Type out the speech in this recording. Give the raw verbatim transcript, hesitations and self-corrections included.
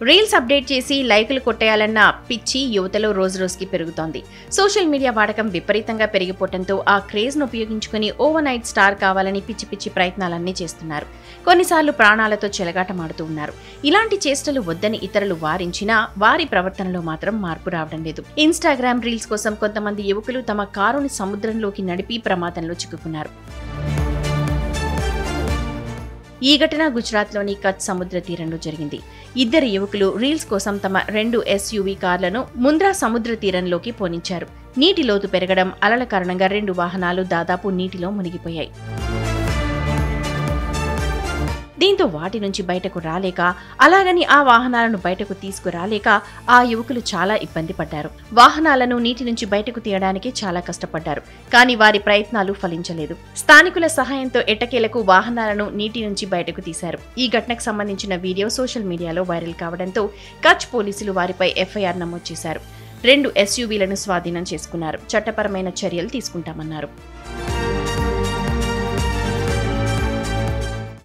Reels update చేసి లైకులు కొట్టేయాలన్న పిచ్చి యువతలో రోజు రోజుకి పెరుగుతోంది. సోషల్ మీడియా వాడకం విపరీతంగా పెరిగిపోవడంతో ఆ క్రేజ్ ను ఉపయోగించుకుని ఓవర్ నైట్ స్టార్ కావాలని పిచ్చి పిచ్చి ప్రయత్నాలన్నీ చేస్తున్నారు. కొన్నిసార్లు ప్రాణాలతో చెలగాటమాడుతూ ఉన్నారు. ఇలాంటి చేష్టలు వద్దని ఇతరులు వారించినా వారి ప్రవర్తనలో మాత్రం మార్పు రావడం లేదు. ఇన్స్టాగ్రామ్ రీల్స్ కోసం కొంతమంది యువకులు తమ కారుని సముద్రంలోకి నడిపి ప్రమాదంలో చిక్కుకున్నారు. ఈ ఘటన గుజరాత్లోని కచ్ సముద్ర తీరంలో జరిగింది. ఇద్దరు యువకులు రీల్స్ కోసం తమ రెండు ఎస్యూవీ కార్లను ముంద్రా సముద్ర తీరంలోకి పోనించారు. నీటి లోతు పెరగడం, అలల కారణంగా రెండు వాహనాలు దాదాపు నీటిలో మునిగిపోయాయి. దీంతో వాటి నుంచి బయటకు రాలేక, అలాగని ఆ వాహనాలను బయటకు తీసుకురాలేక ఆ యువకులు చాలా ఇబ్బంది పడ్డారు. వాహనాలను నీటి నుంచి బయటకు తీయడానికి చాలా కష్టపడ్డారు. కానీ వారి ప్రయత్నాలు ఫలించలేదు. స్థానికుల సహాయంతో ఎట్టకేలకు వాహనాలను నీటి నుంచి బయటకు తీశారు. ఈ ఘటనకు సంబంధించిన వీడియో సోషల్ మీడియాలో వైరల్ కావడంతో కచ్ పోలీసులు వారిపై ఎఫ్ఐఆర్ నమోదు చేశారు. రెండు ఎస్యూవీలను స్వాధీనం చేసుకున్నారు. చట్టపరమైన చర్యలు తీసుకుంటామన్నారు.